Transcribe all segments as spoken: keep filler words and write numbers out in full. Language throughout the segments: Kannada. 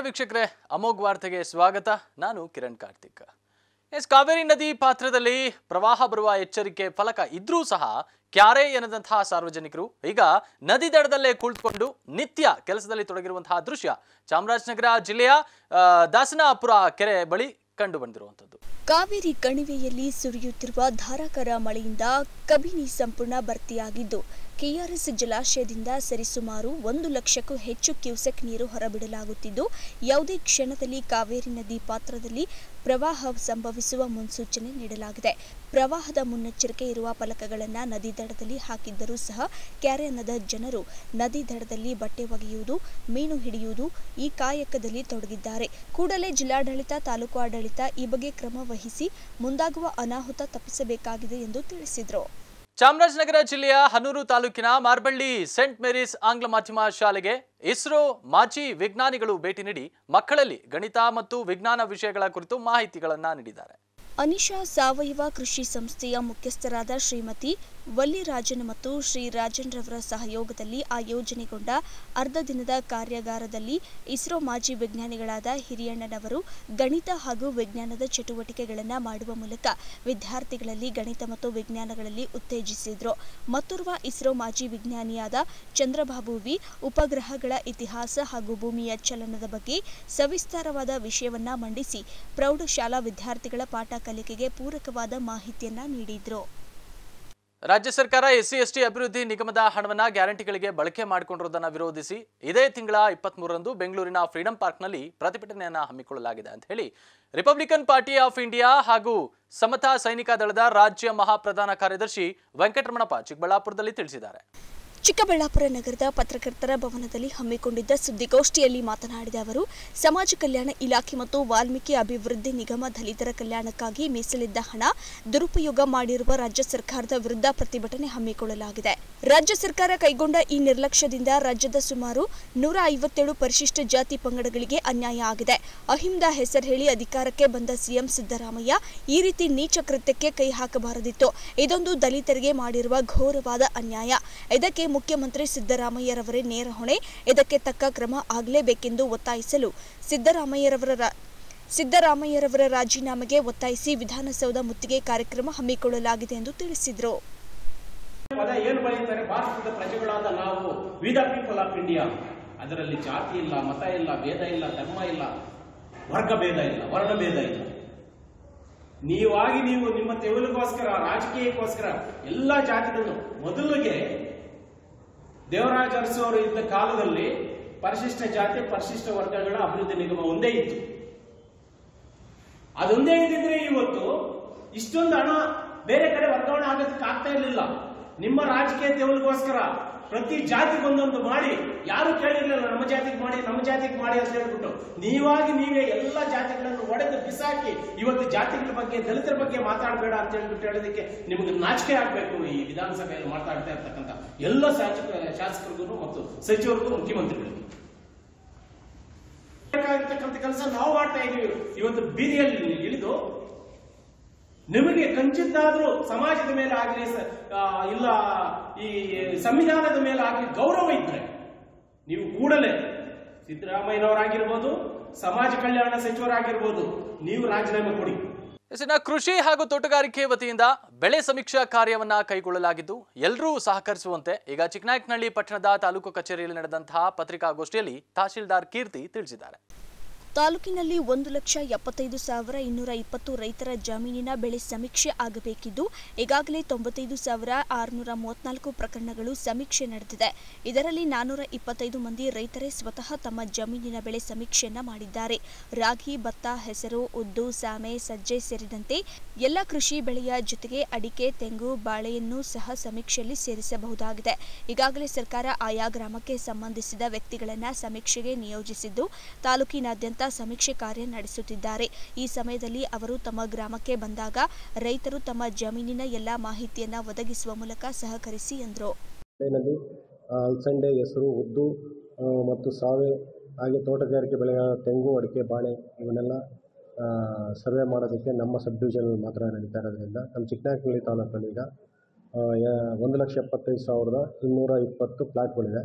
ವೀಕ್ಷಕರೇ, ಅಮೋಘ್ ವಾರ್ತೆಗೆ ಸ್ವಾಗತ. ನಾನು ಕಿರಣ್ ಕಾರ್ತಿಕ್. ಎಸ್ ಕಾವೇರಿ ನದಿ ಪಾತ್ರದಲ್ಲಿ ಪ್ರವಾಹ ಬರುವ ಎಚ್ಚರಿಕೆ ಫಲಕ ಇದ್ರೂ ಸಹ ಕ್ಯಾರೆ ಎನ್ನದಂತಹ ಸಾರ್ವಜನಿಕರು ಈಗ ನದಿ ದಡದಲ್ಲೇ ಕುಳಿತುಕೊಂಡು ನಿತ್ಯ ಕೆಲಸದಲ್ಲಿ ತೊಡಗಿರುವಂತಹ ದೃಶ್ಯ ಚಾಮರಾಜನಗರ ಜಿಲ್ಲೆಯ ದಾಸನಾಪುರ ಕೆರೆ ಬಳಿ ಕಂಡು ಬಂದಿರುವಂತದ್ದು. ಕಾವೇರಿ ಕಣಿವೆಯಲ್ಲಿ ಸುರಿಯುತ್ತಿರುವ ಧಾರಾಕಾರ ಮಳೆಯಿಂದ ಕಬಿನಿ ಸಂಪೂರ್ಣ ಭರ್ತಿಯಾಗಿದ್ದು ಕೆಆರ್ಎಸ್ ಜಲಾಶಯದಿಂದ ಸರಿಸುಮಾರು ಒಂದು ಲಕ್ಷಕ್ಕೂ ಹೆಚ್ಚು ಕ್ಯೂಸೆಕ್ ನೀರು ಹೊರಬಿಡಲಾಗುತ್ತಿದ್ದು ಯಾವುದೇ ಕ್ಷಣದಲ್ಲಿ ಕಾವೇರಿ ನದಿ ಪಾತ್ರದಲ್ಲಿ ಪ್ರವಾಹ ಸಂಭವಿಸುವ ಮುನ್ಸೂಚನೆ ನೀಡಲಾಗಿದೆ. ಪ್ರವಾಹದ ಮುನ್ನೆಚ್ಚರಿಕೆ ಇರುವ ಫಲಕಗಳನ್ನು ನದಿ ದಡದಲ್ಲಿ ಹಾಕಿದ್ದರೂ ಸಹ ಕ್ಯಾರೆ ಅನ್ನದ ಜನರು ನದಿ ದಡದಲ್ಲಿ ಬಟ್ಟೆ ಒಗೆಯುವುದು, ಮೀನು ಹಿಡಿಯುವುದು ಈ ಕಾಯಕದಲ್ಲಿ ತೊಡಗಿದ್ದಾರೆ. ಕೂಡಲೇ ಜಿಲ್ಲಾಡಳಿತ, ತಾಲೂಕು ಆಡಳಿತ ಈ ಬಗ್ಗೆ ಕ್ರಮ ವಹಿಸಿ ಮುಂದಾಗುವ ಅನಾಹುತ ತಪ್ಪಿಸಬೇಕಾಗಿದೆ ಎಂದು ತಿಳಿಸಿದರು. ಚಾಮರಾಜನಗರ ಜಿಲ್ಲೆಯ ಹನೂರು ತಾಲೂಕಿನ ಮಾರ್ಬಳ್ಳಿ ಸೆಂಟ್ ಮೇರೀಸ್ ಆಂಗ್ಲ ಮಾಧ್ಯಮ ಶಾಲೆಗೆ ಇಸ್ರೋ ಮಾಜಿ ವಿಜ್ಞಾನಿಗಳು ಭೇಟಿ ನೀಡಿ ಮಕ್ಕಳಲ್ಲಿ ಗಣಿತ ಮತ್ತು ವಿಜ್ಞಾನ ವಿಷಯಗಳ ಕುರಿತು ಮಾಹಿತಿಗಳನ್ನು ನೀಡಿದ್ದಾರೆ. ಅನಿಶಾ ಸಾವಯವ ಕೃಷಿ ಸಂಸ್ಥೆಯ ಮುಖ್ಯಸ್ಥರಾದ ಶ್ರೀಮತಿ ವಲ್ಲಿರಾಜನ್ ಮತ್ತು ಶ್ರೀ ರಾಜನ್ ರವರ ಸಹಯೋಗದಲ್ಲಿ ಆಯೋಜನೆಗೊಂಡ ಅರ್ಧ ದಿನದ ಕಾರ್ಯಾಗಾರದಲ್ಲಿ ಇಸ್ರೋ ಮಾಜಿ ವಿಜ್ಞಾನಿಗಳಾದ ಹಿರಿಯಣ್ಣನವರು ಗಣಿತ ಹಾಗೂ ವಿಜ್ಞಾನದ ಚಟುವಟಿಕೆಗಳನ್ನು ಮಾಡುವ ಮೂಲಕ ವಿದ್ಯಾರ್ಥಿಗಳಲ್ಲಿ ಗಣಿತ ಮತ್ತು ವಿಜ್ಞಾನಗಳಲ್ಲಿ ಉತ್ತೇಜಿಸಿದರು. ಮತ್ತೋರ್ವ ಇಸ್ರೋ ಮಾಜಿ ವಿಜ್ಞಾನಿಯಾದ ಚಂದ್ರಬಾಬು ವಿ ಉಪಗ್ರಹಗಳ ಇತಿಹಾಸ ಹಾಗೂ ಭೂಮಿಯ ಚಲನದ ಬಗ್ಗೆ ಸವಿಸ್ತಾರವಾದ ವಿಷಯವನ್ನ ಮಂಡಿಸಿ ಪ್ರೌಢಶಾಲಾ ವಿದ್ಯಾರ್ಥಿಗಳ ಪಾಠ ಕಲಿಕೆಗೆ ಪೂರಕವಾದ ಮಾಹಿತಿಯನ್ನ ನೀಡಿದ್ರು. ರಾಜ್ಯ ಸರ್ಕಾರ ಎಸ್ಸಿ ಎಸ್ಟಿ ಅಭಿವೃದ್ಧಿ ನಿಗಮದ ಹಣವನ್ನು ಗ್ಯಾರಂಟಿಗಳಿಗೆ ಬಳಕೆ ಮಾಡಿಕೊಂಡಿರುವುದನ್ನು ವಿರೋಧಿಸಿ ಇದೇ ತಿಂಗಳ ಇಪ್ಪತ್ತ್ ಮೂರರಂದು ಬೆಂಗಳೂರಿನ ಫ್ರೀಡಂ ಪಾರ್ಕ್ನಲ್ಲಿ ಪ್ರತಿಭಟನೆಯನ್ನು ಹಮ್ಮಿಕೊಳ್ಳಲಾಗಿದೆ ಅಂತ ಹೇಳಿ ರಿಪಬ್ಲಿಕನ್ ಪಾರ್ಟಿ ಆಫ್ ಇಂಡಿಯಾ ಹಾಗೂ ಸಮತಾ ಸೈನಿಕ ದಳದ ರಾಜ್ಯ ಮಹಾಪ್ರಧಾನ ಕಾರ್ಯದರ್ಶಿ ವೆಂಕಟರಮಣಪ್ಪ ಚಿಕ್ಕಬಳ್ಳಾಪುರದಲ್ಲಿ ತಿಳಿಸಿದ್ದಾರೆ. ಚಿಕ್ಕಬಳ್ಳಾಪುರ ನಗರದ ಪತ್ರಕರ್ತರ ಭವನದಲ್ಲಿ ಹಮ್ಮಿಕೊಂಡಿದ್ದ ಸುದ್ದಿಗೋಷ್ಠಿಯಲ್ಲಿ ಮಾತನಾಡಿದ ಅವರು, ಸಮಾಜ ಕಲ್ಯಾಣ ಇಲಾಖೆ ಮತ್ತು ವಾಲ್ಮೀಕಿ ಅಭಿವೃದ್ಧಿ ನಿಗಮ ದಲಿತರ ಕಲ್ಯಾಣಕ್ಕಾಗಿ ಮೀಸಲಿದ್ದ ಹಣ ದುರುಪಯೋಗ ಮಾಡಿರುವ ರಾಜ್ಯ ಸರ್ಕಾರದ ವಿರುದ್ಧ ಪ್ರತಿಭಟನೆ ಹಮ್ಮಿಕೊಳ್ಳಲಾಗಿದೆ. ರಾಜ್ಯ ಸರ್ಕಾರ ಕೈಗೊಂಡ ಈ ನಿರ್ಲಕ್ಷ್ಯದಿಂದ ರಾಜ್ಯದ ಸುಮಾರು ನೂರ ಐವತ್ತೇಳು ಪರಿಶಿಷ್ಟ ಜಾತಿ ಪಂಗಡಗಳಿಗೆ ಅನ್ಯಾಯ ಆಗಿದೆ. ಅಹಿಂದ ಹೆಸರು ಹೇಳಿ ಅಧಿಕಾರಕ್ಕೆ ಬಂದ ಸಿಎಂ ಸಿದ್ದರಾಮಯ್ಯ ಈ ರೀತಿ ನೀಚ ಕೃತ್ಯಕ್ಕೆ ಕೈ ಹಾಕಬಾರದಿತ್ತು. ಇದೊಂದು ದಲಿತರಿಗೆ ಮಾಡಿರುವ ಘೋರವಾದ ಅನ್ಯಾಯ. ಇದಕ್ಕೆ ಮುಖ್ಯಮಂತ್ರಿ ಸಿದ್ದರಾಮಯ್ಯರವರೇ ನೇರ ಹೊಣೆ. ಇದಕ್ಕೆ ತಕ್ಕ ಕ್ರಮ ಆಗಲೇಬೇಕೆಂದು ಒತ್ತಾಯಿಸಲು ಸಿದ್ದರಾಮಯ್ಯರವರ ಸಿದ್ದರಾಮಯ್ಯರವರ ರಾಜೀನಾಮೆಗೆ ಒತ್ತಾಯಿಸಿ ವಿಧಾನಸೌಧ ಮುತ್ತಿಗೆ ಕಾರ್ಯಕ್ರಮ ಹಮ್ಮಿಕೊಳ್ಳಲಾಗಿದೆ ಎಂದು ತಿಳಿಸಿದರು. ಪದ ಏನು ಬರೀತಾರೆ, ಭಾರತದ ಪ್ರಜೆಗಳಾದ ನಾವು we the people of India. ಅದರಲ್ಲಿ ಜಾತಿ ಇಲ್ಲ, ಮತ ಇಲ್ಲ, ಭೇದ ಇಲ್ಲ, ಧರ್ಮ ಇಲ್ಲ, ವರ್ಗ ಭೇದ ಇಲ್ಲ, ವರ್ಣ ಭೇದ ಇಲ್ಲ. ನೀವಾಗಿ ನೀವು ನಿಮ್ಮ ತೆವಲಿಗೋಸ್ಕರ, ರಾಜಕೀಯಕ್ಕೋಸ್ಕರ ಎಲ್ಲಾ ಜಾತಿಗಳನ್ನು ಮೊದಲಿಗೆ ದೇವರಾಜ ಅರಸು ಅವರು ಇದ್ದ ಕಾಲದಲ್ಲಿ ಪರಿಶಿಷ್ಟ ಜಾತಿ ಪರಿಶಿಷ್ಟ ವರ್ಗಗಳ ಅಭಿವೃದ್ಧಿ ನಿಗಮ ಒಂದೇ ಇತ್ತು. ಅದೊಂದೇ ಇದ್ದಿದ್ರೆ ಇವತ್ತು ಇಷ್ಟೊಂದು ಹಣ ಬೇರೆ ಕಡೆ ವರ್ಗಾವಣೆ ಆಗೋದಕ್ಕೆ ಆಗ್ತಾ ಇರಲಿಲ್ಲ. ನಿಮ್ಮ ರಾಜಕೀಯ ತೆವಲಿಗೋಸ್ಕರ ಪ್ರತಿ ಜಾತಿಗೊಂದೊಂದು ಮಾಡಿ, ಯಾರು ಕೇಳಿರ್ಲಿಲ್ಲ ನಮ್ಮ ಜಾತಿಗೆ ಮಾಡಿ ನಮ್ಮ ಜಾತಿಗೆ ಮಾಡಿ ಅಂತ ಹೇಳ್ಬಿಟ್ಟು ನೀವಾಗಿ ನೀವೇ ಎಲ್ಲ ಜಾತಿಗಳನ್ನು ಒಡೆದು ಬಿಸಾಕಿ ಇವತ್ತು ಜಾತಿಗಳ ಬಗ್ಗೆ, ದಲಿತರ ಬಗ್ಗೆ ಮಾತಾಡಬೇಡ ಅಂತ ಹೇಳ್ಬಿಟ್ಟು ಹೇಳೋದಕ್ಕೆ ನಿಮಗೆ ನಾಚಿಕೆ ಆಗ್ಬೇಕು. ಈ ವಿಧಾನಸಭೆಯಲ್ಲಿ ಮಾತಾಡ್ತಾ ಇರ್ತಕ್ಕಂಥ ಎಲ್ಲ ಶಾಸಕರಿಗೂ ಮತ್ತು ಸಚಿವರಿಗೂ, ಮುಖ್ಯಮಂತ್ರಿಗಳಿಗೂ ಬೇಕಾಗಿರ್ತಕ್ಕಂಥ ಕೆಲಸ ನಾವು ಮಾಡ್ತಾ ಇದೀವಿ. ಇವತ್ತು ಬೀದಿಯಲ್ಲಿ ಇಳಿದು ನಿಮಗೆ ಕಂಚಿದ್ದಾದ್ರೂ ಸಮಾಜದ ಮೇಲೆ ಆಗಲಿ ಇಲ್ಲ ಈ ಸಂವಿಧಾನದ ಮೇಲೆ ಆಗಲಿ ಗೌರವ ಇದ್ರೆ ನೀವು ಕೂಡಲೇ ಸಿದ್ದರಾಮಯ್ಯನವರಾಗಿರ್ಬೋದು, ಸಮಾಜ ಕಲ್ಯಾಣ ಸಚಿವರಾಗಿರ್ಬೋದು, ನೀವು ರಾಜೀನಾಮೆ ಕೊಡಿ. ಕೃಷಿ ಹಾಗೂ ತೋಟಗಾರಿಕೆ ವತಿಯಿಂದ ಬೆಳೆ ಸಮೀಕ್ಷಾ ಕಾರ್ಯವನ್ನ ಕೈಗೊಳ್ಳಲಾಗಿದ್ದು ಎಲ್ಲರೂ ಸಹಕರಿಸುವಂತೆ ಈಗ ಚಿಕ್ಕನಾಯಕನಹಳ್ಳಿ ಪಟ್ಟಣದ ತಾಲೂಕು ಕಚೇರಿಯಲ್ಲಿ ನಡೆದಂತಹ ಪತ್ರಿಕಾಗೋಷ್ಠಿಯಲ್ಲಿ ತಹಶೀಲ್ದಾರ್ ಕೀರ್ತಿ ತಿಳಿಸಿದ್ದಾರೆ. ತಾಲೂಕಿನಲ್ಲಿ ಒಂದು ಲಕ್ಷ ಎಪ್ಪತ್ತೈದು ಸಾವಿರ ಇನ್ನೂರ ಇಪ್ಪತ್ತು ರೈತರ ಜಮೀನಿನ ಬೆಳೆ ಸಮೀಕ್ಷೆ ಆಗಬೇಕಿದ್ದು ಈಗಾಗಲೇ ತೊಂಬತ್ತೈದು ಸಾವಿರ ಆರುನೂರ ಮೂವತ್ನಾಲ್ಕು ಪ್ರಕರಣಗಳು ಸಮೀಕ್ಷೆ ನಡೆದಿದೆ. ಇದರಲ್ಲಿ ನಾನ್ನೂರ ಇಪ್ಪತ್ತೈದು ಮಂದಿ ರೈತರೇ ಸ್ವತಃ ತಮ್ಮ ಜಮೀನಿನ ಬೆಳೆ ಸಮೀಕ್ಷೆಯನ್ನ ಮಾಡಿದ್ದಾರೆ. ರಾಗಿ, ಭತ್ತ, ಹೆಸರು, ಉದ್ದು, ಸಾಮೆ, ಸಜ್ಜೆ ಸೇರಿದಂತೆ ಎಲ್ಲ ಕೃಷಿ ಬೆಳೆಯ ಜೊತೆಗೆ ಅಡಿಕೆ, ತೆಂಗು, ಬಾಳೆಯನ್ನು ಸಹ ಸಮೀಕ್ಷೆಯಲ್ಲಿ ಸೇರಿಸಬಹುದಾಗಿದೆ. ಈಗಾಗಲೇ ಸರ್ಕಾರ ಆಯಾ ಗ್ರಾಮಕ್ಕೆ ಸಂಬಂಧಿಸಿದ ವ್ಯಕ್ತಿಗಳನ್ನ ಸಮೀಕ್ಷೆಗೆ ನಿಯೋಜಿಸಿದ್ದು ತಾಲೂಕಿನಾದ್ಯಂತ ಸಮೀಕ್ಷೆ ಕಾರ್ಯ ನಡೆಸುತ್ತಿದ್ದಾರೆ. ಈ ಸಮಯದಲ್ಲಿ ಅವರು ತಮ್ಮ ಗ್ರಾಮಕ್ಕೆ ಬಂದಾಗ ರೈತರು ತಮ್ಮ ಜಮೀನಿನ ಎಲ್ಲಾ ಮಾಹಿತಿಯನ್ನ ಒದಗಿಸುವ ಮೂಲಕ ಸಹಕರಿಸಿ ಎಂದರು. ಅಲಸಂಡೆ, ಹೆಸರು, ಉದ್ದು ಮತ್ತು ಸಾವೆ ಹಾಗೆ ತೋಟಗಾರಿಕೆ ಬೆಳೆಗಳ ತೆಂಗು, ಅಡಿಕೆ, ಬಾಳೆ ಇವನ್ನೆಲ್ಲ ಸರ್ವೆ ಮಾಡೋದಕ್ಕೆ ನಮ್ಮ ಸಬ್ ಡಿವಿಷನ್ ಮಾತ್ರ ನಡೀತಾ ಇರೋದ್ರಿಂದ ನಮ್ಮ ಚಿಕ್ಕನಾಯಕನಹಳ್ಳಿ ತಾಲೂಕಲ್ಲಿ ಈಗ ಒಂದು ಲಕ್ಷ ಎಪ್ಪತ್ತೈದು ಸಾವಿರದ ಇನ್ನೂರ ಇಪ್ಪತ್ತು ಪ್ಲಾಟ್ಗಳಿದೆ.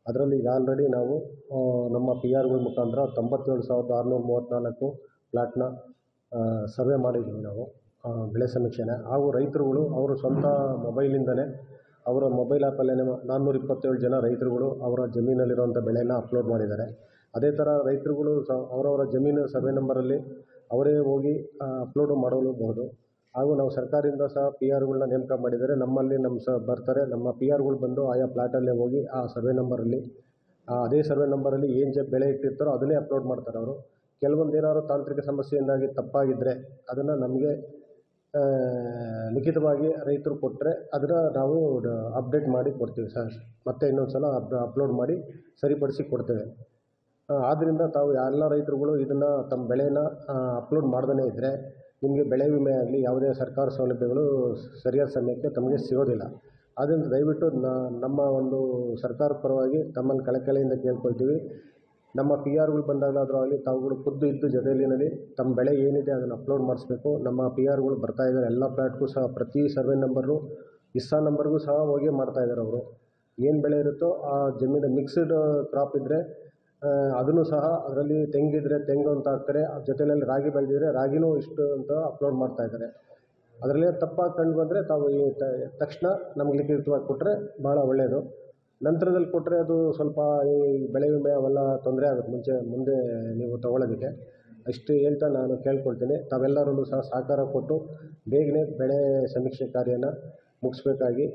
ಅದರಲ್ಲಿ ಈಗ ಆಲ್ರೆಡಿ ನಾವು ನಮ್ಮ ಪಿ ಆರ್ಗಳ ಮುಖಾಂತರ ತೊಂಬತ್ತೇಳು ಸಾವಿರದ ಆರುನೂರ ಮೂವತ್ತ್ನಾಲ್ಕು ಪ್ಲಾಟ್ನ ಸರ್ವೆ ಮಾಡಿದ್ದೀವಿ ನಾವು ಬೆಳೆ ಸಮೀಕ್ಷೆನ. ಹಾಗೂ ರೈತರುಗಳು ಅವರು ಸ್ವಂತ ಮೊಬೈಲಿಂದಲೇ ಅವರ ಮೊಬೈಲ್ ಆ್ಯಪಲ್ಲೇ ನಾನ್ನೂರ ಇಪ್ಪತ್ತೇಳು ಜನ ರೈತರುಗಳು ಅವರ ಜಮೀನಲ್ಲಿರುವಂಥ ಬೆಳೆನ ಅಪ್ಲೋಡ್ ಮಾಡಿದ್ದಾರೆ. ಅದೇ ಥರ ರೈತರುಗಳು ಸಹ ಅವರವರ ಜಮೀನು ಸರ್ವೆ ನಂಬರಲ್ಲಿ ಅವರೇ ಹೋಗಿ ಅಪ್ಲೋಡು ಮಾಡಲೂಬಹುದು. ಹಾಗೂ ನಾವು ಸರ್ಕಾರದಿಂದ ಸಹ ಪಿ ಆರ್ಗಳನ್ನ ನೇಮಕ ಮಾಡಿದರೆ ನಮ್ಮಲ್ಲಿ ನಮ್ಮ ಸಹ ಬರ್ತಾರೆ. ನಮ್ಮ ಪಿ ಆರ್ಗಳು ಬಂದು ಆಯಾ ಪ್ಲಾಟಲ್ಲೇ ಹೋಗಿ ಆ ಸರ್ವೆ ನಂಬರಲ್ಲಿ ಅದೇ ಸರ್ವೆ ನಂಬರಲ್ಲಿ ಏನು ಜ ಬೆಳೆ ಇಟ್ಟಿರ್ತಾರೋ ಅದನ್ನೇ ಅಪ್ಲೋಡ್ ಮಾಡ್ತಾರೆ ಅವರು. ಕೆಲವೊಂದು ಏನಾದರೂ ತಾಂತ್ರಿಕ ಸಮಸ್ಯೆಯಿಂದಾಗಿ ತಪ್ಪಾಗಿದ್ದರೆ ಅದನ್ನು ನಮಗೆ ಲಿಖಿತವಾಗಿ ರೈತರು ಕೊಟ್ಟರೆ ಅದನ್ನು ನಾವು ಅಪ್ಡೇಟ್ ಮಾಡಿ ಕೊಡ್ತೀವಿ ಸರ್. ಮತ್ತೆ ಇನ್ನೊಂದು ಸಲ ಅಪ್ ಅಪ್ಲೋಡ್ ಮಾಡಿ ಸರಿಪಡಿಸಿ ಕೊಡ್ತೇವೆ. ಆದ್ದರಿಂದ ತಾವು ಎಲ್ಲ ರೈತರುಗಳು ಇದನ್ನು ತಮ್ಮ ಬೆಳೆನ ಅಪ್ಲೋಡ್ ಮಾಡ್ದೇ ಇದ್ದರೆ ನಿಮಗೆ ಬೆಳೆ ವಿಮೆ ಆಗಲಿ ಯಾವುದೇ ಸರ್ಕಾರ ಸೌಲಭ್ಯಗಳು ಸರಿಯಾದ ಸಮಯಕ್ಕೆ ತಮಗೆ ಸಿಗೋದಿಲ್ಲ. ಆದ್ದರಿಂದ ದಯವಿಟ್ಟು ನಮ್ಮ ಒಂದು ಸರ್ಕಾರ ಪರವಾಗಿ ತಮ್ಮನ್ನು ಕಳಕಳಿಯಿಂದ ಕೇಳ್ಕೊಳ್ತೀವಿ. ನಮ್ಮ ಪಿ ಆರ್ಗಳು ಬಂದಾಗಲಾದರೂ ಆಗಲಿ ತಾವುಗಳು ಖುದ್ದು ಇದ್ದು ಜೊತೆಯಲ್ಲಿನಲ್ಲಿ ತಮ್ಮ ಬೆಳೆ ಏನಿದೆ ಅದನ್ನು ಅಪ್ಲೋಡ್ ಮಾಡಿಸ್ಬೇಕು. ನಮ್ಮ ಪಿ ಆರ್ಗಳು ಬರ್ತಾ ಇದ್ದಾರೆ ಎಲ್ಲ ಪ್ಲಾಟ್ಗೂ ಸಹ ಪ್ರತಿ ಸರ್ವೆ ನಂಬರು ಇಸ್ಸಾ ನಂಬರ್ಗೂ ಸಹ ಹೋಗಿ ಮಾಡ್ತಾಯಿದ್ದಾರೆ. ಅವರು ಏನು ಬೆಳೆ ಇರುತ್ತೋ ಆ ಜಮೀನು ಮಿಕ್ಸ್ಡ್ ಕ್ರಾಪ್ ಇದ್ದರೆ ಅದನ್ನು ಸಹ ಅದರಲ್ಲಿ ತೆಂಗಿದ್ರೆ ತೆಂಗು ಅಂತ ಹಾಕ್ತಾರೆ, ಜೊತೆಯಲ್ಲಿ ರಾಗಿ ಬೆಳೆದಿದ್ರೆ ರಾಗಿನೂ ಇಷ್ಟು ಅಂತ ಅಪ್ಲೋಡ್ ಮಾಡ್ತಾಯಿದ್ದಾರೆ. ಅದರಲ್ಲೇ ತಪ್ಪಾಗಿ ಕಂಡು ಬಂದರೆ ತಾವು ಈ ತಕ್ಷಣ ನಮ್ಗೆ ಲಿಖಿತವಾಗಿ ಕೊಟ್ಟರೆ ಭಾಳ ಒಳ್ಳೆಯದು. ನಂತರದಲ್ಲಿ ಕೊಟ್ಟರೆ ಅದು ಸ್ವಲ್ಪ ಈ ಬೆಳೆ ವಿಮೆ ಅವೆಲ್ಲ ತೊಂದರೆ ಆಗುತ್ತೆ ಮುಂಚೆ ಮುಂದೆ ನೀವು ತೊಗೊಳ್ಳೋದಕ್ಕೆ. ಅಷ್ಟು ಹೇಳ್ತಾ ನಾನು ಕೇಳ್ಕೊಳ್ತೀನಿ ತಾವೆಲ್ಲರೂ ಸಹ ಸಹಕಾರ ಕೊಟ್ಟು ಬೇಗನೆ ಬೆಳೆ ಸಮೀಕ್ಷೆ ಕಾರ್ಯನ ಮುಗಿಸ್ಬೇಕಾಗಿ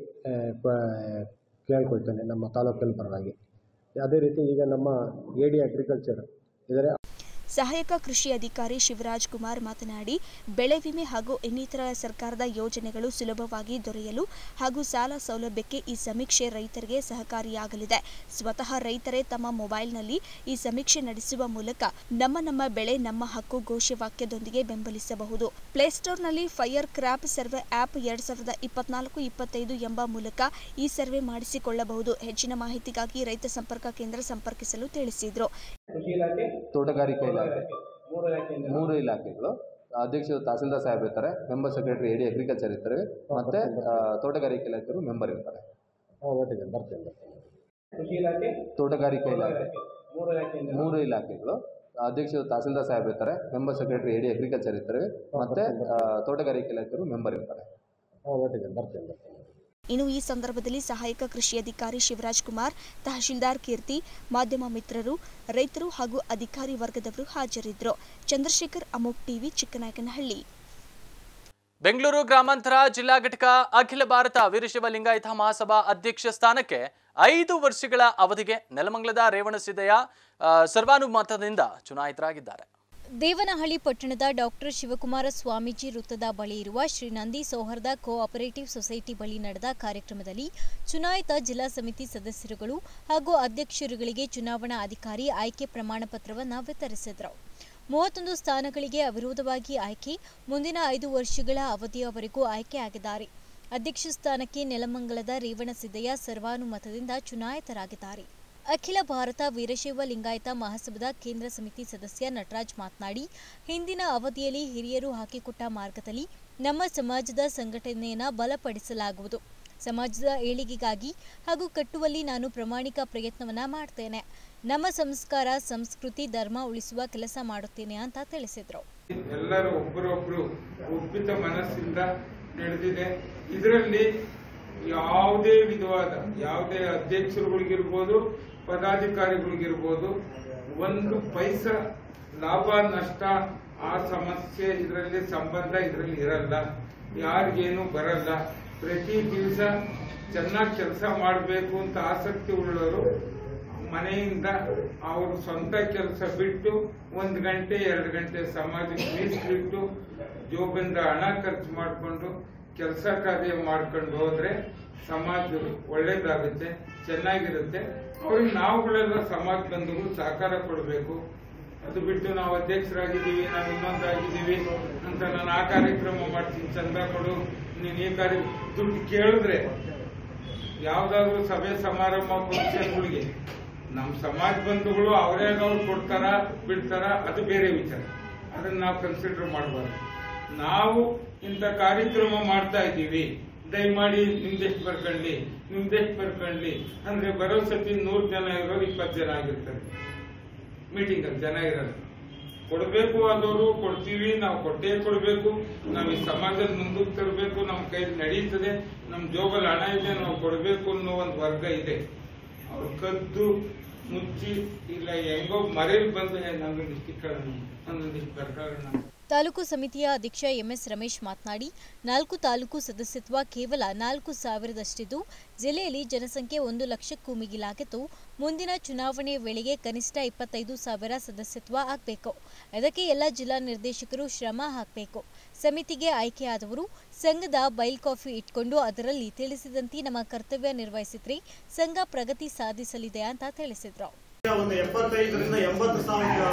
ಕೇಳ್ಕೊಳ್ತೇನೆ ನಮ್ಮ ತಾಲೂಕಿನ ಪರವಾಗಿ. ಅದೇ ರೀತಿ ಈಗ ನಮ್ಮ ಎ ಡಿ ಅಗ್ರಿಕಲ್ಚರ್ ಇದರ ಸಹಾಯಕ ಕೃಷಿ ಅಧಿಕಾರಿ ಶಿವರಾಜ್ ಕುಮಾರ್ ಮಾತನಾಡಿ, ಬೆಳೆ ವಿಮೆ ಹಾಗೂ ಇನ್ನಿತರ ಸರ್ಕಾರದ ಯೋಜನೆಗಳು ಸುಲಭವಾಗಿ ದೊರೆಯಲು ಹಾಗೂ ಸಾಲ ಸೌಲಭ್ಯಕ್ಕೆ ಈ ಸಮೀಕ್ಷೆ ರೈತರಿಗೆ ಸಹಕಾರಿಯಾಗಲಿದೆ. ಸ್ವತಃ ರೈತರೇ ತಮ್ಮ ಮೊಬೈಲ್ನಲ್ಲಿ ಈ ಸಮೀಕ್ಷೆ ನಡೆಸುವ ಮೂಲಕ ನಮ್ಮ ನಮ್ಮ ಬೆಳೆ ನಮ್ಮ ಹಕ್ಕು ಘೋಷವಾಕ್ಯದೊಂದಿಗೆ ಬೆಂಬಲಿಸಬಹುದು. ಪ್ಲೇಸ್ಟೋರ್ನಲ್ಲಿ ಫೈರ್ ಕ್ರಾಪ್ ಸರ್ವೆ ಆಪ್ ಎರಡ್ ಸಾವಿರದ ಇಪ್ಪತ್ನಾಲ್ಕು ಇಪ್ಪತ್ತೈದು ಎಂಬ ಮೂಲಕ ಈ ಸರ್ವೆ ಮಾಡಿಸಿಕೊಳ್ಳಬಹುದು. ಹೆಚ್ಚಿನ ಮಾಹಿತಿಗಾಗಿ ರೈತ ಸಂಪರ್ಕ ಕೇಂದ್ರ ಸಂಪರ್ಕಿಸಲು ತಿಳಿಸಿದರು. ತೋಟಗಾರಿಕೆ ಇಲಾಖೆ ಮೂರು ಇಲಾಖೆಗಳು ಅಧ್ಯಕ್ಷರು ತಹಸೀಲ್ದಾರ್ ಸಾಹೇಬ್ ಇರ್ತಾರೆ, ಮೆಂಬರ್ ಸೆಕ್ರೆಟರಿ ಎಡಿ ಅಗ್ರಿಕಲ್ಚರ್ ಇರ್ತಾರೆ, ಮತ್ತೆ ತೋಟಗಾರಿಕೆ ಇಲಾಖೆಯವರು ಮೆಂಬರ್ ಇರ್ತಾರೆ. ತೋಟಗಾರಿಕೆ ಇಲಾಖೆ ಮೂರು ಇಲಾಖೆಗಳು ಅಧ್ಯಕ್ಷರು ತಹಸೀಲ್ದಾರ್ ಸಾಹೇಬ್ ಇರ್ತಾರೆ, ಮೆಂಬರ್ ಸೆಕ್ರೆಟರಿ ಎಡಿ ಅಗ್ರಿಕಲ್ಚರ್ ಇರ್ತಾರೆ, ಮತ್ತೆ ತೋಟಗಾರಿಕೆ ಇಲಾಖೆಯವರು ಮೆಂಬರ್ ಇರ್ತಾರೆ. ಇನ್ನು ಈ ಸಂದರ್ಭದಲ್ಲಿ ಸಹಾಯಕ ಕೃಷಿ ಅಧಿಕಾರಿ ಶಿವರಾಜ್ ಕುಮಾರ್, ತಹಶೀಲ್ದಾರ್ ಕೀರ್ತಿ, ಮಾಧ್ಯಮ ಮಿತ್ರರು, ರೈತರು ಹಾಗೂ ಅಧಿಕಾರಿ ವರ್ಗದವರು ಹಾಜರಿದ್ದರು. ಚಂದ್ರಶೇಖರ್, ಅಮೋಕ್ ಟಿವಿ, ಚಿಕ್ಕನಾಯಕನಹಳ್ಳಿ. ಬೆಂಗಳೂರು ಗ್ರಾಮಾಂತರ ಜಿಲ್ಲಾ ಘಟಕ ಅಖಿಲ ಭಾರತ ವೀರಶೈವ ಲಿಂಗಾಯತ ಮಹಾಸಭಾ ಅಧ್ಯಕ್ಷ ಸ್ಥಾನಕ್ಕೆ ಐದು ವರ್ಷಗಳ ಅವಧಿಗೆ ನೆಲಮಂಗಲದ ರೇವಣಸಿದ್ದಯ್ಯ ಸರ್ವಾನುಮತದಿಂದ ಚುನಾಯಿತರಾಗಿದ್ದಾರೆ. ದೇವನಹಳ್ಳಿ ಪಟ್ಟಣದ ಡಾಕ್ಟರ್ ಶಿವಕುಮಾರ ಸ್ವಾಮೀಜಿ ವೃತ್ತದ ಬಳಿ ಇರುವ ಶ್ರೀ ನಂದಿ ಸೌಹಾರ್ದ ಕೋ ಆಪರೇಟಿವ್ ಸೊಸೈಟಿ ಬಳಿ ನಡೆದ ಕಾರ್ಯಕ್ರಮದಲ್ಲಿ ಚುನಾಯಿತ ಜಿಲ್ಲಾ ಸಮಿತಿ ಸದಸ್ಯರುಗಳು ಹಾಗೂ ಅಧ್ಯಕ್ಷರುಗಳಿಗೆ ಚುನಾವಣಾ ಅಧಿಕಾರಿ ಆಯ್ಕೆ ಪ್ರಮಾಣ ಪತ್ರವನ್ನು ವಿತರಿಸಿದರು. ಮೂವತ್ತೊಂದು ಸ್ಥಾನಗಳಿಗೆ ಅವಿರೋಧವಾಗಿ ಆಯ್ಕೆ, ಮುಂದಿನ ಐದು ವರ್ಷಗಳ ಅವಧಿಯವರೆಗೂ ಆಯ್ಕೆಯಾಗಿದ್ದಾರೆ. ಅಧ್ಯಕ್ಷ ಸ್ಥಾನಕ್ಕೆ ನೆಲಮಂಗಲದ ರೇವಣಸಿದ್ದಯ್ಯ ಸರ್ವಾನುಮತದಿಂದ ಚುನಾಯಿತರಾಗಿದ್ದಾರೆ. ಅಖಿಲ ಭಾರತ ವೀರಶೈವ ಲಿಂಗಾಯತ ಮಹಾಸಭಾದ ಕೇಂದ್ರ ಸಮಿತಿ ಸದಸ್ಯ ನಟರಾಜ್ ಮಾತನಾಡಿ, ಹಿಂದಿನ ಅವಧಿಯಲ್ಲಿ ಹಿರಿಯರು ಹಾಕಿಕೊಟ್ಟ ಮಾರ್ಗದಲ್ಲಿ ನಮ್ಮ ಸಮಾಜದ ಸಂಘಟನೆಯನ್ನು ಬಲಪಡಿಸಲಾಗುವುದು. ಸಮಾಜದ ಏಳಿಗೆಗಾಗಿ ಹಾಗೂ ಕಟ್ಟುವಲ್ಲಿ ನಾನು ಪ್ರಾಮಾಣಿಕ ಪ್ರಯತ್ನವನ್ನ ಮಾಡ್ತೇನೆ. ನಮ್ಮ ಸಂಸ್ಕಾರ, ಸಂಸ್ಕೃತಿ, ಧರ್ಮ ಉಳಿಸುವ ಕೆಲಸ ಮಾಡುತ್ತೇನೆ ಅಂತ ತಿಳಿಸಿದರು. ಎಲ್ಲರೂ ಒಬ್ಬರೊಬ್ಬರು ಒಪ್ಪಿತ ಮನಸ್ಸಿಂದ ನಡೆದಿದೆ. ಇದರಲ್ಲಿ ಯಾವುದೇ ವಿಧವಾದ ಯಾವುದೇ ಅಧ್ಯಕ್ಷರುಗಳಿಗಿರ್ಬೋದು, ಪದಾಧಿಕಾರಿಗಳಿಗಿರ್ಬೋದು, ಒಂದು ಪೈಸಾ ಲಾಭ ನಷ್ಟ ಆ ಸಮಸ್ಯೆ ಇದರಲ್ಲಿ ಸಂಬಂಧ ಇದರಲ್ಲಿ ಇರಲ್ಲ. ಯಾರಿಗೇನು ಬರಲ್ಲ. ಪ್ರತಿ ದಿವಸ ಚೆನ್ನಾಗಿ ಕೆಲಸ ಮಾಡಬೇಕು ಅಂತ ಆಸಕ್ತಿ ಉಳ್ಳವರು ಮನೆಯಿಂದ ಅವರು ಸ್ವಂತ ಕೆಲಸ ಬಿಟ್ಟು ಒಂದು ಗಂಟೆ ಎರಡು ಗಂಟೆ ಸಮಾಜಕ್ಕೆ ಮೀಸಲಿಟ್ಟು ಜೋಬಿಂದ ಹಣ ಖರ್ಚು ಮಾಡಿಕೊಂಡು ಕೆಲಸ ಕಾರ್ಯ ಮಾಡ್ಕೊಂಡು ಹೋದ್ರೆ ಸಮಾಜ ಒಳ್ಳೇದಾಗುತ್ತೆ, ಚೆನ್ನಾಗಿರುತ್ತೆ. ಅವ್ರಿಗೆ ನಾವುಗಳೆಲ್ಲ ಸಮಾಜ ಬಂಧುಗಳು ಸಹಕಾರ ಕೊಡಬೇಕು. ಅದು ಬಿಟ್ಟು ನಾವು ಅಧ್ಯಕ್ಷರಾಗಿದ್ದೀವಿ, ನಾವು ಇನ್ನೊಂದಾಗಿದ್ದೀವಿ ಅಂತ ನಾನು ಆ ಕಾರ್ಯಕ್ರಮ ಮಾಡ್ತೀನಿ, ಚಂದ ಕೊಡು, ನೀನು ಈ ಕಾರ್ಯ ದುಡ್ಡು ಕೇಳಿದ್ರೆ ಯಾವ್ದಾದ್ರು ಸಭೆ ಸಮಾರಂಭ ಫಂಕ್ಷನ್ಗಳಿಗೆ ನಮ್ಮ ಸಮಾಜ ಬಂಧುಗಳು ಅವರೇನವ್ರು ಕೊಡ್ತಾರ ಬಿಡ್ತಾರ ಅದು ಬೇರೆ ವಿಚಾರ. ಅದನ್ನ ನಾವು ಕನ್ಸಿಡರ್ ಮಾಡಬಾರ್ದು. ನಾವು ಇಂಥ ಕಾರ್ಯಕ್ರಮ ಮಾಡ್ತಾ ಇದ್ದೀವಿ, ದಯಮಾಡಿ ನಿಮ್ದೆಷ್ಟು ಬರ್ಕೊಳ್ಳಿ ನಿಮ್ದೆಷ್ಟು ಬರ್ಕೊಳ್ಳಿ ಅಂದ್ರೆ ಬರೋ ಸತಿ ನೂರು ಜನ ಇರೋರು ಇಪ್ಪತ್ತು ಜನ ಆಗಿರ್ತಾರೆ ಮೀಟಿಂಗ್ ಅಲ್ಲಿ ಜನ ಇರೋದು. ಕೊಡ್ಬೇಕು ಆದವರು ಕೊಡ್ತೀವಿ, ನಾವು ಕೊಟ್ಟೇ ಕೊಡ್ಬೇಕು, ನಾವು ಈ ಸಮಾಜದ ಮುಂದಕ್ಕೆ ತರಬೇಕು, ನಮ್ಮ ಕೈಲಿ ನಡೀತದೆ, ನಮ್ ಜೋಬಲ್ಲಿ ಹಣ ಇದೆ, ನಾವು ಕೊಡ್ಬೇಕು ಅನ್ನೋ ಒಂದು ವರ್ಗ ಇದೆ. ಅವ್ರು ಕದ್ದು ಮುಚ್ಚಿ ಇಲ್ಲ ಹೆಂಗೋ ಮರೇಲಿ ಬಂದ್ರೆ ನಮ್ಗೊಂದಿಷ್ಟು ಇಕ್ಕೊಳ್ಳೋಣ ನನ್ನೊಂದಿಷ್ಟು ಬರ್ಕೊಳ್ಳೋಣ. ತಾಲೂಕು ಸಮಿತಿಯ ಅಧ್ಯಕ್ಷ ಎಂಎಸ್ ರಮೇಶ್ ಮಾತನಾಡಿ, ನಾಲ್ಕು ತಾಲೂಕು ಸದಸ್ಯತ್ವ ಕೇವಲ ನಾಲ್ಕು ಸಾವಿರದಷ್ಟಿದ್ದು ಜಿಲ್ಲೆಯಲ್ಲಿ ಜನಸಂಖ್ಯೆ ಒಂದು ಲಕ್ಷಕ್ಕೂ ಮಿಗಿಲಾಗಿದ್ದು ಮುಂದಿನ ಚುನಾವಣೆ ವೇಳೆಗೆ ಕನಿಷ್ಠ ಇಪ್ಪತ್ತೈದು ಸಾವಿರ ಸದಸ್ಯತ್ವ ಆಗಬೇಕು. ಅದಕ್ಕೆ ಎಲ್ಲ ಜಿಲ್ಲಾ ನಿರ್ದೇಶಕರು ಶ್ರಮ ಹಾಕಬೇಕು. ಸಮಿತಿಗೆ ಆಯ್ಕೆಯಾದವರು ಸಂಘದ ಬೈಲ್ ಕಾಫಿ ಇಟ್ಕೊಂಡು ಅದರಲ್ಲಿ ತಿಳಿಸಿದಂತೆ ನಮ್ಮ ಕರ್ತವ್ಯ ನಿರ್ವಹಿಸಿದ್ರೆ ಸಂಘ ಪ್ರಗತಿ ಸಾಧಿಸಲಿದೆ ಅಂತ ತಿಳಿಸಿದ್ರು. ಒಂದು ಎಪ್ಪತ್ತೈದರಿಂದ ಎಂಬತ್ತು ಸಾವಿರ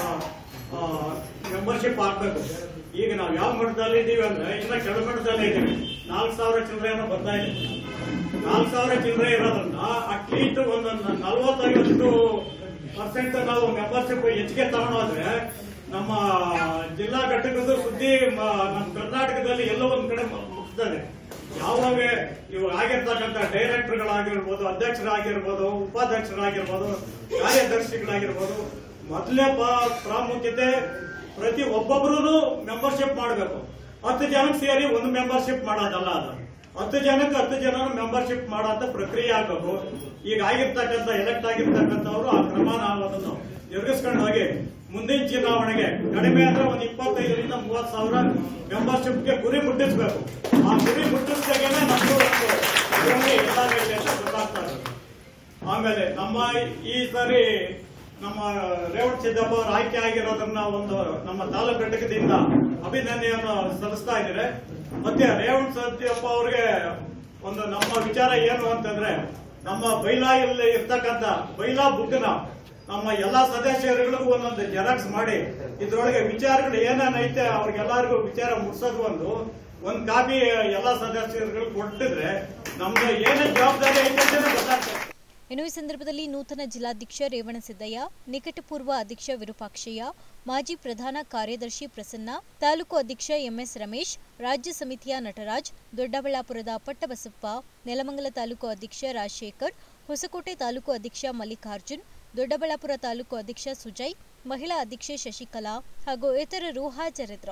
ಮೆಂಬರ್ಶಿಪ್ ಆಗ್ಬೇಕು. ಈಗ ನಾವು ಯಾವ ಮಟ್ಟದಲ್ಲಿ ಇದ್ದೀವಿ ಅಂದ್ರೆ ಇನ್ನ ಕೆಳಮಟ್ಟದಲ್ಲಿ ಇದ್ದೀವಿ. ನಾಲ್ಕು ಸಾವಿರ ಚಿಲ್ಲರೆಯನ್ನು ಬರ್ತಾ ಇದೆ. ನಾಲ್ಕು ಸಾವಿರ ಚಿಲ್ಲರೆ ಇರೋದ್ರಿಂದ ಅಟ್ಲೀಸ್ಟ್ ಒಂದು ನಲವತ್ತೈವತ್ತು ಪರ್ಸೆಂಟ್ ನಾವು ಮೆಂಬರ್ಶಿಪ್ ಹೆಚ್ಚಿಗೆ ತಗೊಂಡೋದ್ರೆ ನಮ್ಮ ಜಿಲ್ಲಾ ಘಟಕದ ಸುದ್ದಿ ನಮ್ಮ ಕರ್ನಾಟಕದಲ್ಲಿ ಎಲ್ಲೋ ಒಂದ್ ಕಡೆ ಮುಗಿಸ್ತದೆ. ಯಾವಾಗ ಇವಾಗ ಆಗಿರ್ತಕ್ಕಂಥ ಡೈರೆಕ್ಟರ್ಗಳಾಗಿರ್ಬೋದು, ಅಧ್ಯಕ್ಷರಾಗಿರ್ಬೋದು, ಉಪಾಧ್ಯಕ್ಷರಾಗಿರ್ಬೋದು, ಕಾರ್ಯದರ್ಶಿಗಳಾಗಿರ್ಬೋದು, ಮೊದಲೇ ಪ್ರಾಮುಖ್ಯತೆ ಪ್ರತಿ ಒಬ್ಬೊಬ್ರು ಮೆಂಬರ್ಶಿಪ್ ಮಾಡಬೇಕು. ಹತ್ತು ಜನಕ್ಕೆ ಸೇರಿ ಒಂದು ಮೆಂಬರ್ಶಿಪ್ ಮಾಡೋದಲ್ಲ, ಅದು ಹತ್ತು ಜನಕ್ಕೆ ಹತ್ತು ಜನ ಮೆಂಬರ್ಶಿಪ್ ಮಾಡೋಂಥ ಪ್ರಕ್ರಿಯೆ ಆಗಬೇಕು. ಈಗ ಆಗಿರ್ತಕ್ಕಂಥ ಎಲೆಕ್ಟ್ ಆಗಿರ್ತಕ್ಕಂಥವ್ರು ಆ ಕ್ರಮನ ಅದನ್ನು ಎದುರಿಸ್ಕೊಂಡು ಹೋಗಿ ಮುಂದಿನ ಚುನಾವಣೆಗೆ ಕಡಿಮೆ ಅಂದ್ರೆ ಒಂದು ಇಪ್ಪತ್ತೈದರಿಂದ ಮೂವತ್ತು ಸಾವಿರ ಮೆಂಬರ್ಶಿಪ್ಗೆ ಗುರಿ ಮುಟ್ಟಿಸಬೇಕು. ಆ ಗುರಿ ಮುಟ್ಟಿಸಿದಾಗೇನೆ ನಮ್ದು ಗೊತ್ತಾಗ್ತಾ ಇರೋದು. ಆಮೇಲೆ ನಮ್ಮ ಈ ಸಾರಿ ನಮ್ಮ ರೇವಣ್ ಸಿದ್ದಪ್ಪ ಅವರು ಆಯ್ಕೆ ಆಗಿರೋದನ್ನ ಒಂದು ನಮ್ಮ ತಾಲೂಕು ಘಟಕದಿಂದ ಅಭಿನಂದನೆಯನ್ನು ಸಲ್ಲಿಸ್ತಾ ಇದ್ದಾರೆ. ಮತ್ತೆ ರೇವಣ್ ಸಿದ್ದಪ್ಪ ಅವ್ರಿಗೆ ಒಂದು ನಮ್ಮ ವಿಚಾರ ಏನು ಅಂತಂದ್ರೆ, ನಮ್ಮ ಬೈಲಾ ಇಲ್ಲಿ ಇರ್ತಕ್ಕಂಥ ಬೈಲಾ ಬುಕ್ನ ನಮ್ಮ ಎಲ್ಲಾ ಸದಸ್ಯರುಗಳಿಗೂ ಒಂದೊಂದು ಜೆರಾಕ್ಸ್ ಮಾಡಿ ಇದ್ರೊಳಗೆ ವಿಚಾರಗಳು ಏನೇನೈತೆ ಅವ್ರಿಗೆಲ್ಲರಿಗೂ ವಿಚಾರ ಮುಟ್ಸೋದು ಒಂದು ಒಂದ್ ಕಾಪಿ ಎಲ್ಲಾ ಸದಸ್ಯರುಗಳು ಕೊಟ್ಟಿದ್ರೆ ನಮ್ದು ಏನೇ ಜವಾಬ್ದಾರಿ ಐತೆ ಅಂತ ಗೊತ್ತಾಗ್ತದೆ. ಇನ್ನು ಈ ಸಂದರ್ಭದಲ್ಲಿ ನೂತನ ಜಿಲ್ಲಾಧ್ಯಕ್ಷ ರೇವಣಸಿದ್ದಯ್ಯ, ನಿಕಟಪೂರ್ವ ಅಧ್ಯಕ್ಷ ವಿರೂಪಾಕ್ಷಯ್ಯ, ಮಾಜಿ ಪ್ರಧಾನ ಕಾರ್ಯದರ್ಶಿ ಪ್ರಸನ್ನ, ತಾಲೂಕು ಅಧ್ಯಕ್ಷ ಎಂಎಸ್ ರಮೇಶ್, ರಾಜ್ಯ ಸಮಿತಿಯ ನಟರಾಜ್, ದೊಡ್ಡಬಳ್ಳಾಪುರದ ಪಟ್ಟಬಸಪ್ಪ, ನೆಲಮಂಗಲ ತಾಲೂಕು ಅಧ್ಯಕ್ಷ ರಾಜಶೇಖರ್, ಹೊಸಕೋಟೆ ತಾಲೂಕು ಅಧ್ಯಕ್ಷ ಮಲ್ಲಿಕಾರ್ಜುನ್, ದೊಡ್ಡಬಳ್ಳಾಪುರ ತಾಲೂಕು ಅಧ್ಯಕ್ಷ ಸುಜಯ್, ಮಹಿಳಾ ಅಧ್ಯಕ್ಷೆ ಶಶಿಕಲಾ ಹಾಗೂ ಇತರರು ಹಾಜರಿದ್ದರು.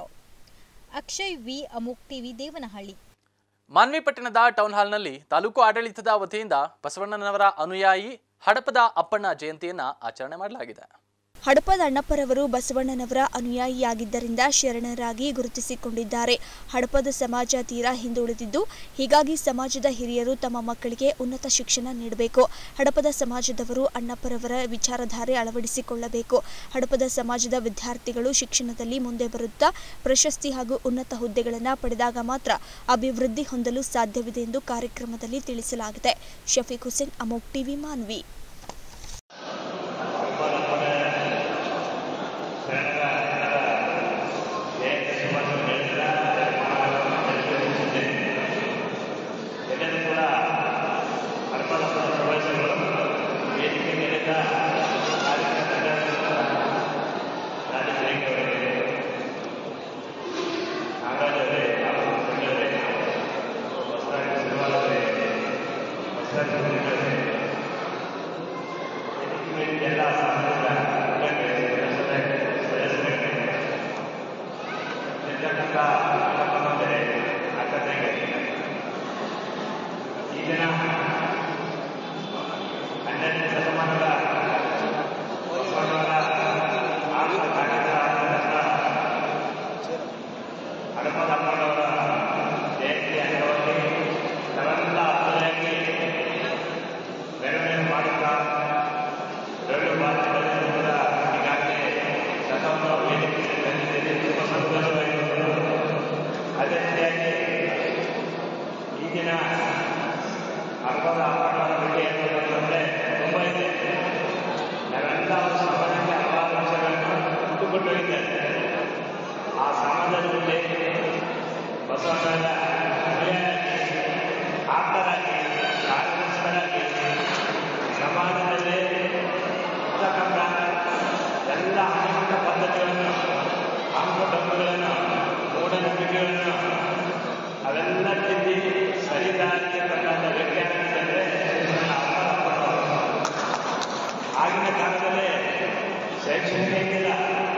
ಅಕ್ಷಯ್ ವಿ, ಅಮೋಕ್ ಟಿವಿ, ದೇವನಹಳ್ಳಿ. ಮಾನ್ವಿ ಪಟ್ಟಣದ ಟೌನ್ ಹಾಲ್ನಲ್ಲಿ ತಾಲೂಕು ಆಡಳಿತದ ವತಿಯಿಂದ ಬಸವಣ್ಣನವರ ಅನುಯಾಯಿ ಹಡಪದ ಅಪ್ಪಣ್ಣ ಜಯಂತಿಯನ್ನ ಆಚರಣೆ ಮಾಡಲಾಗಿದೆ. ಹಡಪದ ಅಣ್ಣಪ್ಪರವರು ಬಸವಣ್ಣನವರ ಅನುಯಾಯಿಯಾಗಿದ್ದರಿಂದ ಶರಣರಾಗಿ ಗುರುತಿಸಿಕೊಂಡಿದ್ದಾರೆ. ಹಡಪದ ಸಮಾಜ ತೀರಾ ಹಿಂದುಳಿದಿದ್ದು, ಹೀಗಾಗಿ ಸಮಾಜದ ಹಿರಿಯರು ತಮ್ಮ ಮಕ್ಕಳಿಗೆ ಉನ್ನತ ಶಿಕ್ಷಣ ನೀಡಬೇಕು. ಹಡಪದ ಸಮಾಜದವರು ಅಣ್ಣಪ್ಪರವರ ವಿಚಾರಧಾರೆ ಅಳವಡಿಸಿಕೊಳ್ಳಬೇಕು. ಹಡಪದ ಸಮಾಜದ ವಿದ್ಯಾರ್ಥಿಗಳು ಶಿಕ್ಷಣದಲ್ಲಿ ಮುಂದೆ ಬರುತ್ತಾ ಪ್ರಶಸ್ತಿ ಹಾಗೂ ಉನ್ನತ ಹುದ್ದೆಗಳನ್ನು ಪಡೆದಾಗ ಮಾತ್ರ ಅಭಿವೃದ್ಧಿ ಹೊಂದಲು ಸಾಧ್ಯವಿದೆ ಎಂದು ಕಾರ್ಯಕ್ರಮದಲ್ಲಿ ತಿಳಿಸಲಾಗಿದೆ. ಶಫೀಕ್ ಹುಸೇನ್, ಅಮೋಕ್ ಟಿವಿ, ಮಾನ್ವಿ. ಅವೆಲ್ಲ ತಿದ್ದಿ ಸಂವಿಧಾನಕ್ಕೆ ಬಂದಂಥ ವ್ಯಾಖ್ಯಾನ ಅಂತಂದರೆ ಆಗಿನ ಕಾಲದಲ್ಲೇ ಶೈಕ್ಷಣಿಕ ಇಲ್ಲ,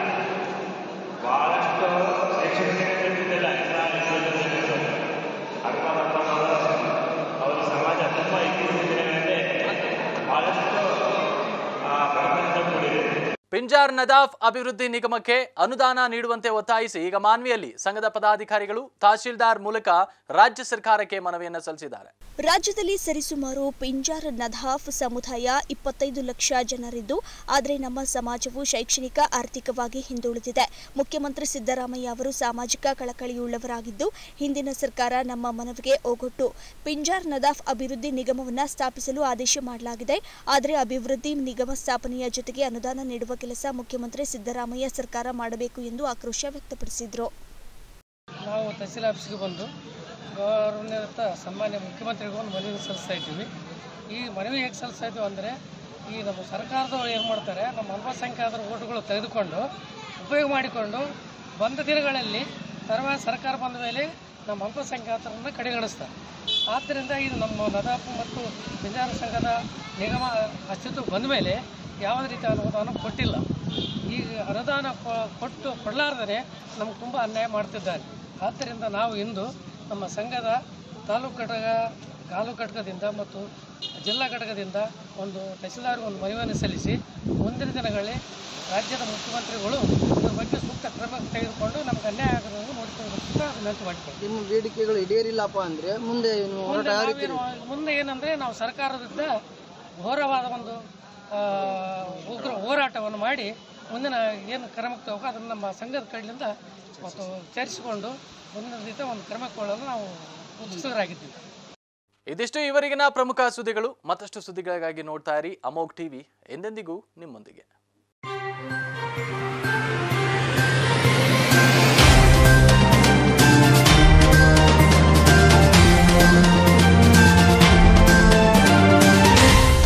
ಬಹಳಷ್ಟು ಶೈಕ್ಷಣಿಕ ಕಲಿತಿದ್ದಿಲ್ಲ. ಎಲ್ಲ ಅರ್ಥಮಾಡ್ಕೊಂಡು ಅವರ ಸಮಾಜ ತುಂಬ ಇತ್ತೀಚಿನ ದಿನಗಳಲ್ಲಿ ಬಹಳಷ್ಟು ಬಡತನದಿಂದ ಕೂಡಿದೆ. ಪಿಂಜಾರ್ ನದಾಫ್ ಅಭಿವೃದ್ಧಿ ನಿಗಮಕ್ಕೆ ಅನುದಾನ ನೀಡುವಂತೆ ಒತ್ತಾಯಿಸಿ ಈಗ ಮಾನ್ವಿಯಲ್ಲಿ ಸಂಘದ ಪದಾಧಿಕಾರಿಗಳು ತಹಶೀಲ್ದಾರ್ ಮೂಲಕ ರಾಜ್ಯ ಸರ್ಕಾರಕ್ಕೆ ಮನವಿಯನ್ನು ಸಲ್ಲಿಸಿದ್ದಾರೆ. ರಾಜ್ಯದಲ್ಲಿ ಸರಿಸುಮಾರು ಪಿಂಜಾರ್ ನದಾಫ್ ಸಮುದಾಯ ಇಪ್ಪತ್ತೈದು ಲಕ್ಷ ಜನರಿದ್ದು, ಆದರೆ ನಮ್ಮ ಸಮಾಜವು ಶೈಕ್ಷಣಿಕ ಆರ್ಥಿಕವಾಗಿ ಹಿಂದುಳಿದಿದೆ. ಮುಖ್ಯಮಂತ್ರಿ ಸಿದ್ದರಾಮಯ್ಯ ಅವರು ಸಾಮಾಜಿಕ ಕಳಕಳಿಯುಳ್ಳವರಾಗಿದ್ದು, ಹಿಂದಿನ ಸರ್ಕಾರ ನಮ್ಮ ಮನವಿಗೆ ಓಗೊಟ್ಟು ಪಿಂಜಾರ್ ನದಾಫ್ ಅಭಿವೃದ್ಧಿ ನಿಗಮವನ್ನು ಸ್ಥಾಪಿಸಲು ಆದೇಶ ಮಾಡಲಾಗಿದೆ. ಆದರೆ ಅಭಿವೃದ್ಧಿ ನಿಗಮ ಸ್ಥಾಪನೆಯ ಜೊತೆಗೆ ಅನುದಾನ ನೀಡುವ ಕೆಲಸ ಮುಖ್ಯಮಂತ್ರಿ ಸಿದ್ದರಾಮಯ್ಯ ಸರ್ಕಾರ ಮಾಡಬೇಕು ಎಂದು ಆಕ್ರೋಶ ವ್ಯಕ್ತಪಡಿಸಿದರು. ನಾವು ತಹಸೀಲ್ ಆಫೀಸ್ಗೆ ಬಂದು ಗೌರವಾನ್ವಿತ ಸನ್ಮಾನ್ಯ ಮುಖ್ಯಮಂತ್ರಿಗೂ ಒಂದು ಮನವಿ ಸಲ್ಲಿಸ್ತಾ ಇದ್ದೀವಿ. ಈ ಮನವಿ ಹೇಗೆ ಸಲ್ಲಿಸ್ತಾ ಇದ್ದೀವಿ ಅಂದರೆ, ಈ ನಮ್ಮ ಸರ್ಕಾರದವರು ಏನು ಮಾಡ್ತಾರೆ, ನಮ್ಮ ಅಲ್ಪಸಂಖ್ಯಾತರ ಓಟುಗಳು ತೆಗೆದುಕೊಂಡು ಉಪಯೋಗ ಮಾಡಿಕೊಂಡು ಬಂದ ದಿನಗಳಲ್ಲಿ ಸರ್ವ ಸರ್ಕಾರ ಬಂದ ಮೇಲೆ ನಮ್ಮ ಅಲ್ಪಸಂಖ್ಯಾತರನ್ನು ಕಡೆಗಣಿಸ್ತಾರೆ. ಆದ್ದರಿಂದ ಇದು ನಮ್ಮ ನದಾಫ್ ಮತ್ತು ಪಿಂಜಾರ ಸಂಘದ ನಿಗಮ ಅಸ್ತಿತ್ವಕ್ಕೆ ಬಂದ ಮೇಲೆ ಯಾವುದೇ ರೀತಿಯ ಅನುದಾನ ಕೊಟ್ಟಿಲ್ಲ. ಈಗ ಅನುದಾನ ಕೊಟ್ಟು ಕೊಡಲಾರ್ದೇ ನಮ್ಗೆ ತುಂಬ ಅನ್ಯಾಯ ಮಾಡ್ತಿದ್ದಾರೆ. ಆದ್ದರಿಂದ ನಾವು ಇಂದು ನಮ್ಮ ಸಂಘದ ತಾಲೂಕು ಘಟಕ ತಾಲೂಕು ಘಟಕದಿಂದ ಮತ್ತು ಜಿಲ್ಲಾ ಘಟಕದಿಂದ ಒಂದು ತಹಸೀಲ್ದಾರ್ಗೆ ಒಂದು ಮನವಿಯನ್ನು ಸಲ್ಲಿಸಿ ಮುಂದಿನ ದಿನಗಳಲ್ಲಿ ರಾಜ್ಯದ ಮುಖ್ಯಮಂತ್ರಿಗಳು ಇದ್ರ ಬಗ್ಗೆ ಸೂಕ್ತ ಕ್ರಮ ತೆಗೆದುಕೊಂಡು ನಮ್ಗೆ ಅನ್ಯಾಯ ಆಗೋದನ್ನು ನೋಡಿಕೊಳ್ಳಬೇಕು ವಿನಂತಿ ಮಾಡಿಕೊಳ್ಳಿ. ನಿಮ್ಮ ಬೇಡಿಕೆಗಳು ಈಡೇರಿಲ್ಲಪ್ಪ ಅಂದರೆ ಮುಂದೆ ಮುಂದೆ ಏನಂದರೆ ನಾವು ಸರ್ಕಾರದಿಂದ ಘೋರವಾದ ಒಂದು ಉಗ್ರ ಹೋರಾಟವನ್ನು ಮಾಡಿ ಮುಂದಿನ ಏನು ಕ್ರಮಕ್ಕೆ ತಗೋಬೇಕು ಅದನ್ನು ನಮ್ಮ ಸಂಘದ ಕಡೆಯಿಂದ ಮತ್ತು ಚರ್ಚಿಸಿಕೊಂಡು ಮುಂದಿನ ರೀತಿಯ ಒಂದು ಕ್ರಮಕ್ಕೊಳ್ಳಲು ನಾವು ಉತ್ಸುಕರಾಗಿದ್ದೀವಿ. ಇದಿಷ್ಟು ಇವರಿಗಿನ ಪ್ರಮುಖ ಸುದ್ದಿಗಳು. ಮತ್ತಷ್ಟು ಸುದ್ದಿಗಳಿಗಾಗಿ ನೋಡ್ತಾ ಇರಿ ಅಮೋಘ್ ಟಿವಿ, ಎಂದೆಂದಿಗೂ ನಿಮ್ಮೊಂದಿಗೆ.